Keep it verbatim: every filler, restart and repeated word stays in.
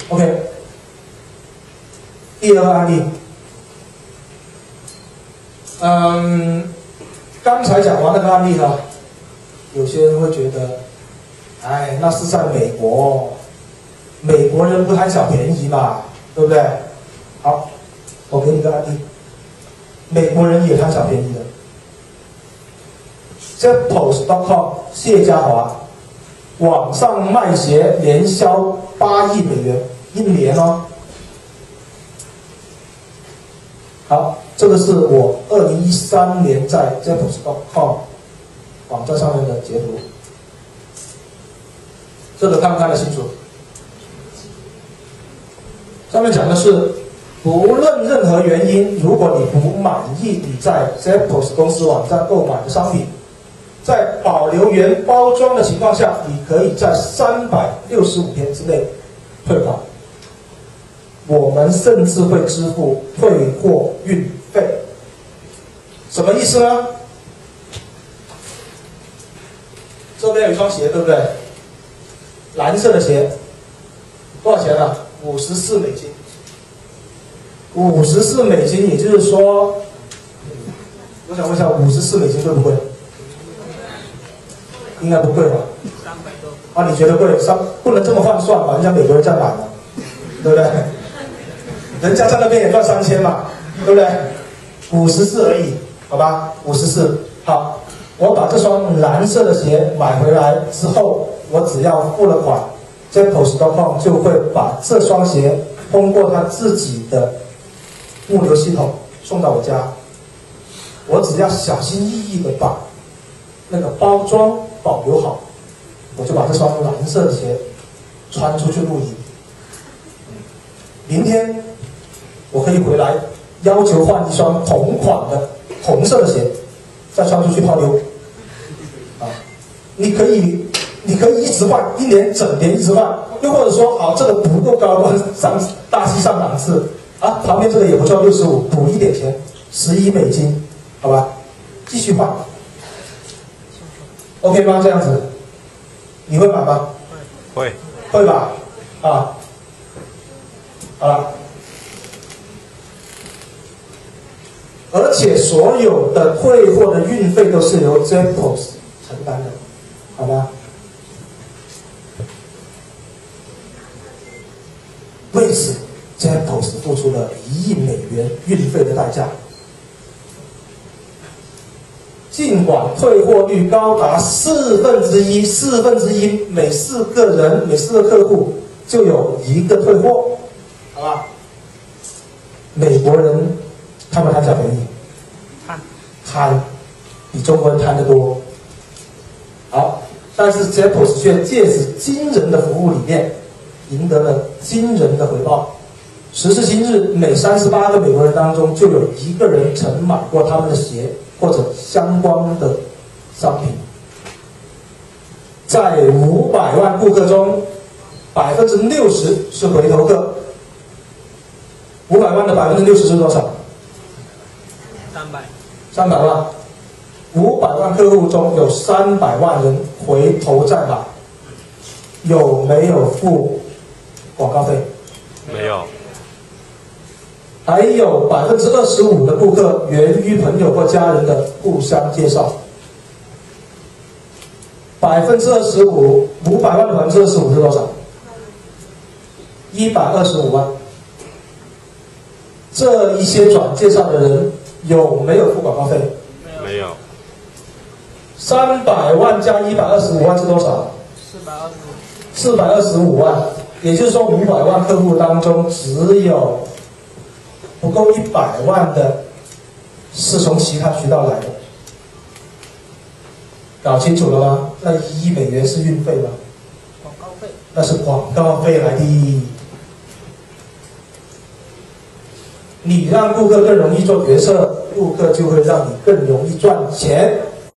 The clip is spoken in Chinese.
OK， 第二个案例，嗯，刚才讲完那个案例哈，有些人会觉得，哎，那是在美国，美国人不贪小便宜嘛，对不对？好，我给你个案例，美国人也贪小便宜的。Zappos 点 com 谢家华，网上卖鞋年销八亿美元，一年哦。好，这个是我二零一三年在 Zappos 点 com 网站上面的截图，这个看不看得清楚？上面讲的是，不论任何原因，如果你不满意你在 Zappos 公司网站购买的商品，在保留原包装的情况下，你可以在三百六十五天之内退款。我们甚至会支付退货运费。什么意思呢？这边有一双鞋，对不对？蓝色的鞋，多少钱啊？五十四美金。五十四美金，也就是说，我想问一下，五十四美金贵不贵？应该不贵吧？啊，你觉得贵？三不能这么换算吧？人家美国人在买嘛，对不对？人家在那边也赚三千嘛，对不对？五十四而已，好吧？五十四。好，我把这双蓝色的鞋买回来之后，我只要付了款 ，Zappos 点 com 就会把这双鞋通过他自己的物流系统送到我家。我只要小心翼翼的把那个包装保留好，我就把这双蓝色的鞋穿出去露营。明天我可以回来要求换一双同款的红色的鞋，再穿出去泡妞。啊，你可以，你可以一直换，一年整年一直换，又或者说，好，这个不够高端，上大气上档次啊，旁边这个也不错，六十五，补一点钱，十一美金，好吧，继续换。OK 吗？这样子，你会买吗？ 会， 会吧？啊，好了，而且所有的退货的运费都是由 Zappos 承担的，好吗？为此 ，Zappos 付出了一亿美元运费的代价。尽管退货率高达四分之一，四分之一每四个人、每四个客户就有一个退货，好吧？美国人他们贪小便宜， 贪贪比中国人贪得多。好，但是 Zappos 却借此惊人的服务理念，赢得了惊人的回报。时至今日，每三十八个美国人当中就有一个人曾买过他们的鞋或者相关的商品。在五百万顾客中，百分之六十是回头客。五百万的百分之六十是多少？ 三百。 三百万。五百万客户中有三百万人回头再买，有没有付广告费？ 没有。 还有百分之二十五的顾客源于朋友或家人的互相介绍。百分之二十五，五百万的百分之二十五是多少？一百二十五万。这一些转介绍的人有没有付广告费？ 没有。 三百万加一百二十五万是多少？ 四百二十五。 四百二十五万，也就是说五百万客户当中只有不够一百万的是从其他渠道来的，搞清楚了吗？那一亿美元是运费吗？ 广告费。 那是广告费来的。你让顾客更容易做决策，顾客就会让你更容易赚钱。